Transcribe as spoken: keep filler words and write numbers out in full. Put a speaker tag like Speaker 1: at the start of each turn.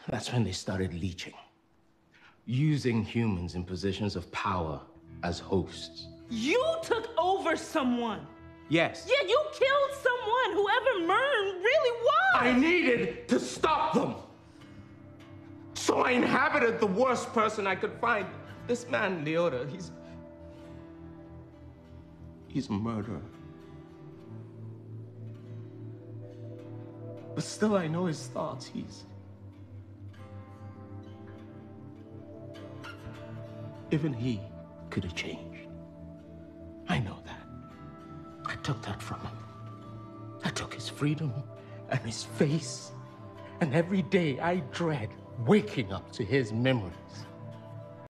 Speaker 1: That's when they started leeching. Using humans in positions of power as hosts.
Speaker 2: You took over someone.
Speaker 1: Yes.
Speaker 2: Yeah, you killed someone, whoever Mern really was.
Speaker 1: I needed to stop them. So I inhabited the worst person I could find. This man, Leota, he's... He's a murderer. But still, I know his thoughts. He's... Even he could have changed. I know that. I took that from him. I took his freedom and his face. And every day I dread waking up to his memories.